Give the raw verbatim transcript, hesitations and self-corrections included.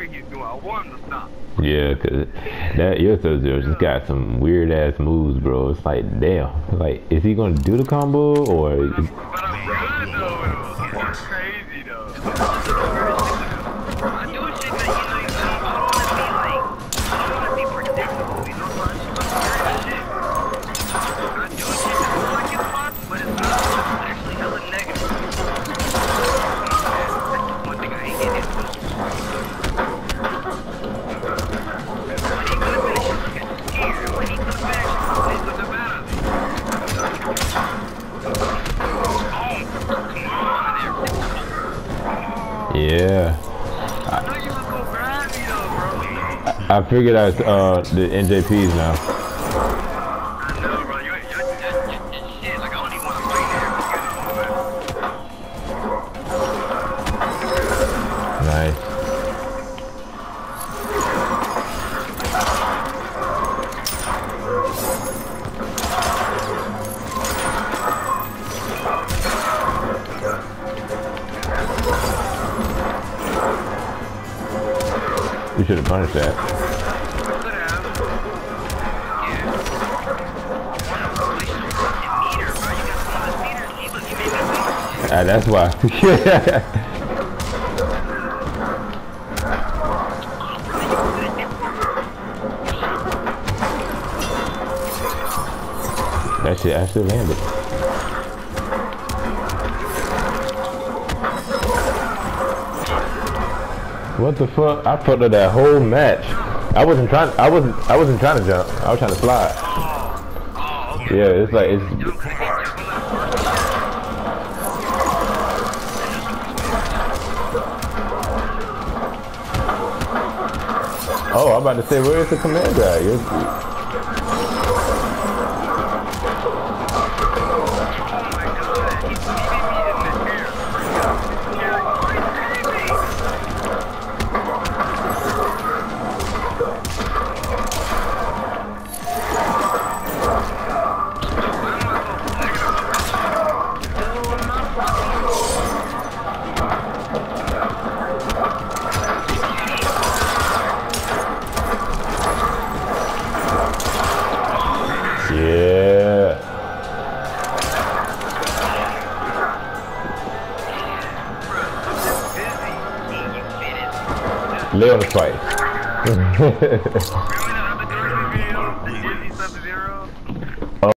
keep doing. I want him to stop. Yeah, cause that your Sub-Zero just got some weird ass moves, bro. It's like, damn. Like, is he gonna do the combo or? But I'm, but I'm good though. It's crazy though. I do shit that you know you don't. I don't want to be like. I don't want to be predictable. You know, so I just want to weird shit. I do shit that looks like it's fun, but it's not. It's actually hella negative. That's one thing I hate getting into. Yeah. I know you was gonna grab me though, bro. I figured out uh, the N J Ps now. I know, bro. You, you, you, you, you, shit. Like, I don't even want to play there. Nice. We should have punished that. Ah, that's why. That shit actually landed. What the fuck? I fucked up that whole match. I wasn't trying. I wasn't. I wasn't trying to jump. I was trying to slide. Yeah, it's like it's. Oh, I'm about to say, where is the command guy? You're, yeah. Lay on the fight.